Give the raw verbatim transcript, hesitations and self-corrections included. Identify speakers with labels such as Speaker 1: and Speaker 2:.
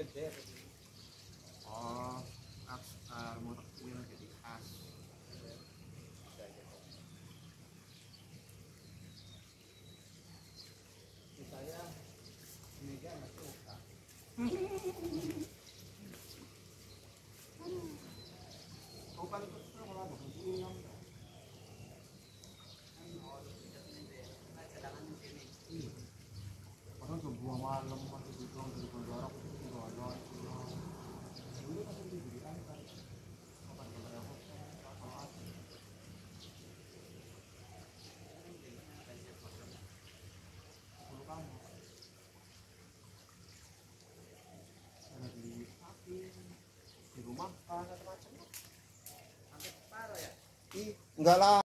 Speaker 1: gede.
Speaker 2: Oh, as uh, motor wheel jadi as.
Speaker 1: Saya ini kan suka.
Speaker 2: Kau kan terus kalau mau begini yang padahal sebuah malam masih dibilang dari bandara ke sini nggak ada. Dulu kan diberikan kan kapan bandara apa apa aja. Sepuluh kamu. Ada di sapi, di rumah, ada macam-macam.
Speaker 1: Sampai separuh ya.
Speaker 2: Ih, enggak lah.